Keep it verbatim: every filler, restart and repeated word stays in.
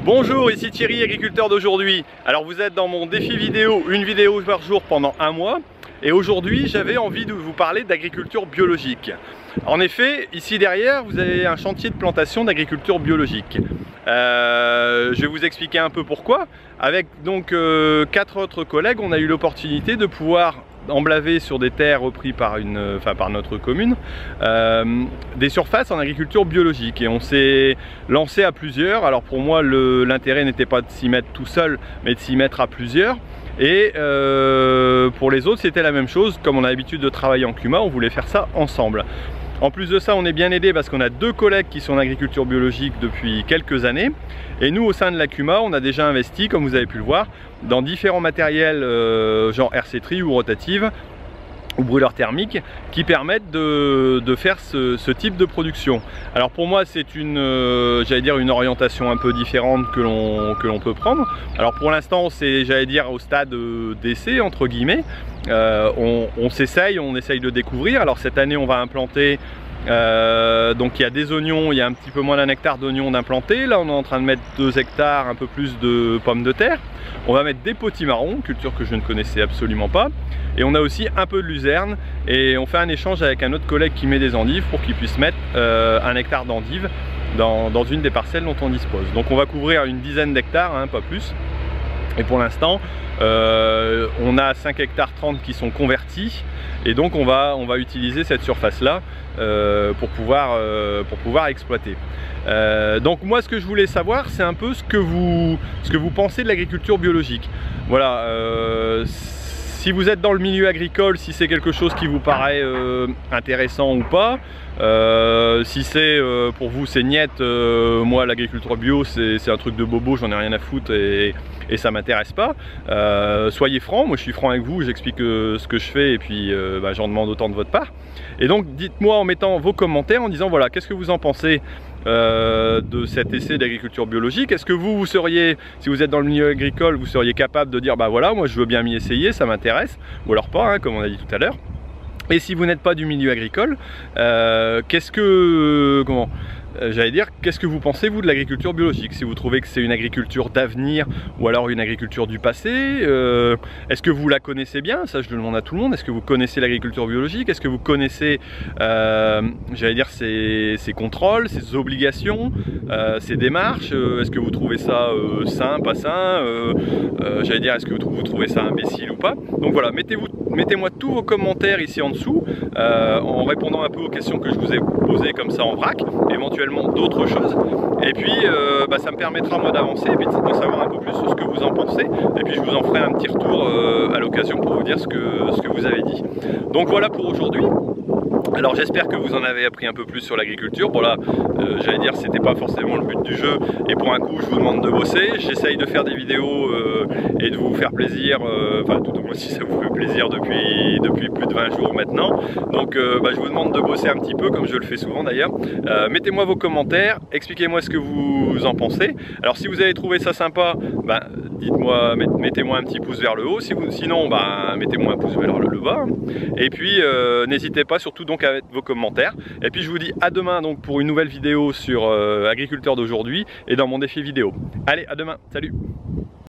Bonjour, ici Thierry, agriculteur d'aujourd'hui. Alors vous êtes dans mon défi vidéo, une vidéo par jour pendant un mois. Et aujourd'hui j'avais envie de vous parler d'agriculture biologique. En effet, ici derrière vous avez un chantier de plantation d'agriculture biologique. Euh, je vais vous expliquer un peu pourquoi. Avec donc euh, quatre autres collègues, on a eu l'opportunité de pouvoir emblaver sur des terres reprises par, une, enfin, par notre commune euh, des surfaces en agriculture biologique, et on s'est lancé à plusieurs. Alors pour moi l'intérêt n'était pas de s'y mettre tout seul mais de s'y mettre à plusieurs, et euh, pour les autres c'était la même chose. Comme on a l'habitude de travailler en CUMA, on voulait faire ça ensemble. En plus de ça, on est bien aidé parce qu'on a deux collègues qui sont en agriculture biologique depuis quelques années. Et nous, au sein de la CUMA, on a déjà investi, comme vous avez pu le voir, dans différents matériels euh, genre R C tri ou rotative ou brûleur thermique, qui permettent de, de faire ce, ce type de production. Alors pour moi c'est une, euh, j'allais dire une orientation un peu différente que l'on que l'on peut prendre. Alors pour l'instant c'est, j'allais dire, au stade d'essai entre guillemets. Euh, on on s'essaye, on essaye de découvrir. Alors cette année on va implanter, euh, donc il y a des oignons, il y a un petit peu moins d'un hectare d'oignons d'implanter. Là on est en train de mettre deux hectares, un peu plus de pommes de terre. On va mettre des potimarrons, culture que je ne connaissais absolument pas. Et on a aussi un peu de luzerne, et on fait un échange avec un autre collègue qui met des endives pour qu'il puisse mettre euh, un hectare d'endives dans, dans une des parcelles dont on dispose. Donc on va couvrir une dizaine d'hectares, hein, pas plus. Et pour l'instant, euh, on a cinq hectares trente qui sont convertis, et donc on va, on va utiliser cette surface-là euh, pour, pouvoir, euh, pour pouvoir exploiter. Euh, donc moi ce que je voulais savoir, c'est un peu ce que vous, ce que vous pensez de l'agriculture biologique. Voilà. Euh, Si vous êtes dans le milieu agricole, si c'est quelque chose qui vous paraît euh, intéressant ou pas, euh, si c'est euh, pour vous c'est niette, euh, moi l'agriculture bio c'est un truc de bobo, j'en ai rien à foutre et, et ça m'intéresse pas. Euh, soyez francs, moi je suis franc avec vous, j'explique euh, ce que je fais et puis euh, bah, j'en demande autant de votre part. Et donc dites-moi en mettant vos commentaires en disant voilà, qu'est-ce que vous en pensez Euh, de cet essai d'agriculture biologique. Est-ce que vous, vous seriez, si vous êtes dans le milieu agricole, vous seriez capable de dire bah voilà, moi je veux bien m'y essayer, ça m'intéresse, ou alors pas, hein, comme on a dit tout à l'heure. Et si vous n'êtes pas du milieu agricole, euh, qu'est-ce que, euh, comment euh, j'allais dire, qu'est-ce que vous pensez vous de l'agriculture biologique? Si vous trouvez que c'est une agriculture d'avenir ou alors une agriculture du passé, euh, est-ce que vous la connaissez bien? Ça je le demande à tout le monde. Est-ce que vous connaissez l'agriculture biologique? Est-ce que vous connaissez, euh, j'allais dire, ses, ses contrôles, ses obligations, euh, ses démarches? euh, Est-ce que vous trouvez ça euh, sain, pas sain? euh, euh, J'allais dire, est-ce que vous, vous trouvez ça imbécile ou pas? Donc voilà, mettez-vous, mettez-moi tous vos commentaires ici en dessous, euh, en répondant un peu aux questions que je vous ai posées comme ça en vrac, éventuellement d'autres choses, et puis euh, bah, ça me permettra moi d'avancer et puis d'en savoir un peu plus sur ce que vous en pensez, et puis je vous en ferai un petit retour euh, à l'occasion pour vous dire ce que, ce que vous avez dit. Donc voilà pour aujourd'hui. Alors j'espère que vous en avez appris un peu plus sur l'agriculture. Bon là, euh, j'allais dire, c'était pas forcément le but du jeu, et pour un coup je vous demande de bosser. J'essaye de faire des vidéos euh, et de vous faire plaisir, euh, enfin tout au moins si ça vous fait plaisir depuis, depuis plus de vingt jours maintenant. Donc euh, bah, je vous demande de bosser un petit peu, comme je le fais souvent d'ailleurs. Euh, mettez-moi vos commentaires, expliquez-moi ce que vous en pensez. Alors si vous avez trouvé ça sympa, bah, dites-moi, mettez-moi un petit pouce vers le haut. Si vous, sinon, bah, mettez-moi un pouce vers le bas. Et puis euh, n'hésitez pas surtout donc à mettre vos commentaires. Et puis je vous dis à demain donc pour une nouvelle vidéo sur euh, agriculteur d'aujourd'hui et dans mon défi vidéo. Allez, à demain, salut!